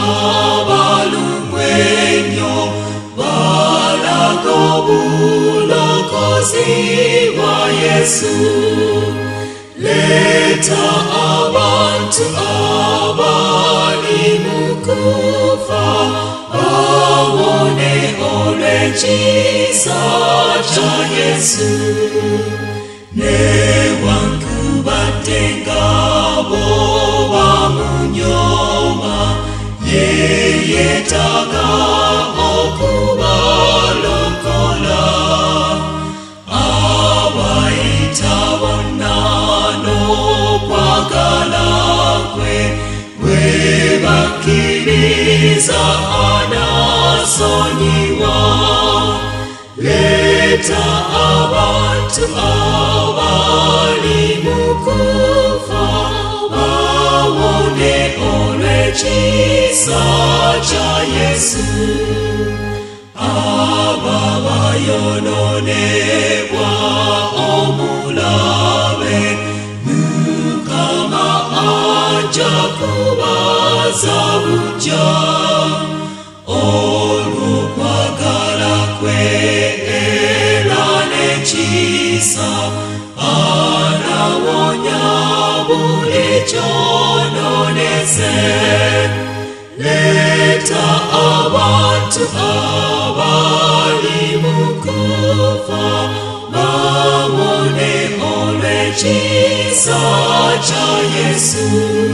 abalumwenyo balakobulokozi wa Yesu. Leta abantu abali mukufa bawone olw'ekisa kya Yesu. Newankubadde ngabo bamunyoma ye yeetaaga okubalokola. Abayita bonna n'okwagala kwe bwe bakkiriza anasonyiwa. Leta abantu abali mukufa bawone olw'ekisa kya Yesu. Ababayononebwa omulabe Mukama ajja kubaza buggya. Olw'okwagala kwe era n'ekisa anawonya buli kyononese. Leta abantu abali mukufa bawone olw'ekisa kya Yesu.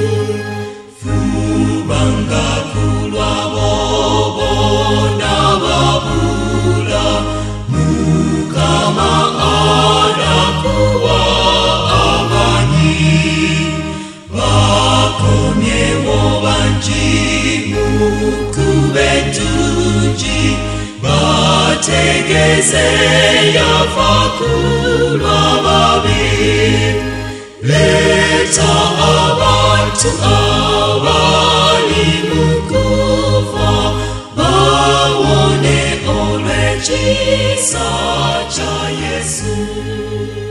Fubanga kulwabo bonna babula Mukama anakuwa amanyi. Bakomyewo bangi mukube tungi bategeze yafa kulw'ababi. Leta abantu abali mukufa bawone olw'ekisa kya Yesu.